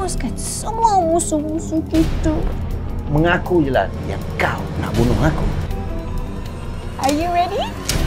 hapuskan semua musuh-musuh kita. Mengaku je lah yang kau nak bunuh aku. Are you ready?